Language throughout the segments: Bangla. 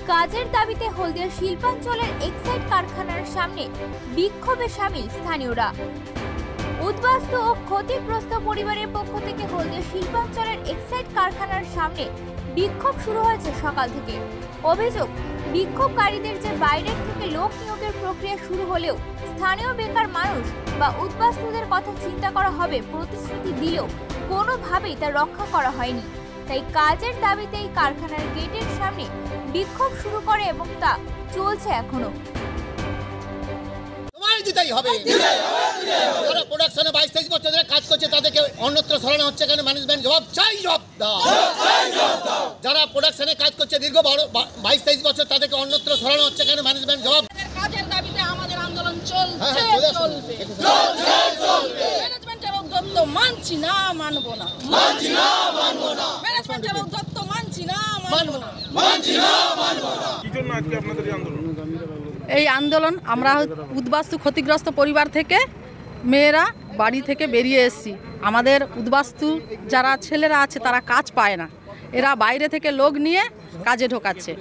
কাজের দাবিতে হলদিয়া শিল্পাঞ্চলের এক্সাইড কারখানার সামনে বিক্ষোভে সামিল স্থানীয়রা। উদ্বাস্তু ও ক্ষতিগ্রস্ত পরিবারের পক্ষ থেকে হলদিয়া শিল্পাঞ্চলের এক্সাইড কারখানার সামনে বিক্ষোভ শুরু হয়েছে সকাল থেকে। অভিযোগ, বিক্ষোভকারীদের যে বাইরের থেকে লোক নিয়োগের প্রক্রিয়া শুরু হলেও স্থানীয় বেকার মানুষ বা উদ্বাস্তুদের কথা চিন্তা করা হবে প্রতিশ্রুতি দিলেও কোনোভাবেই তা রক্ষা করা হয়নি। তাই কাজের দাবিতে এই কারখানার গেটের সামনে বিক্ষোভ শুরু করে এবং তা চলছে এখনো। দিতেই হবে। যারা প্রোডাকশনে 22-23 বছর ধরে কাজ করছে তাদেরকে অন্যত্র সরানো হচ্ছে কেন? ম্যানেজমেন্ট জবাব চাই, জবাব দাও। যারা প্রোডাকশনে কাজ করছে দীর্ঘ 22-23 বছর তাদেরকে অন্যত্র সরানো হচ্ছে কেন? ম্যানেজমেন্ট জবাব। কাজের দাবিতে আমাদের আন্দোলন চলছে, চলবে। ম্যানেজমেন্টের উদ্যোগ মানছি না, মানবো না। ম্যানেজমেন্টের উদ্যোগ মানছি না, মানবো না। কি জন্য আজকে আপনাদের এই আন্দোলন? এই আন্দোলন আমরা উদ্বাস্তু ক্ষতিগ্রস্ত পরিবার থেকে মেয়েরা বাড়ি থেকে বেরিয়ে এসেছি। আমাদের উদ্বাস্তু যারা ছেলেরা আছে তারা কাজ পায় না, এরা বাইরে থেকে লোক নিয়ে কাজে ঢোকাচ্ছে,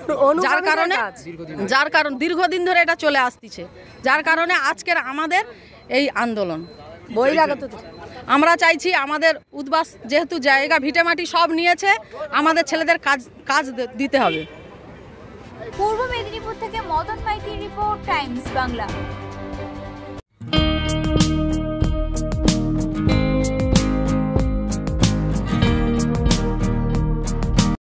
যার কারণ দীর্ঘদিন ধরে এটা চলে আসতেছে, যার কারণে আজকের আমাদের এই আন্দোলন। বহিরাগত আমরা চাইছি আমাদের যেহেতু জায়গা ভিটেমাটি সব নিয়েছে, আমাদের ছেলেদের কাজ দিতে হবে। পূর্ব মেদিনীপুর থেকে মদন মাইতির রিপোর্ট, টাইমস বাংলা।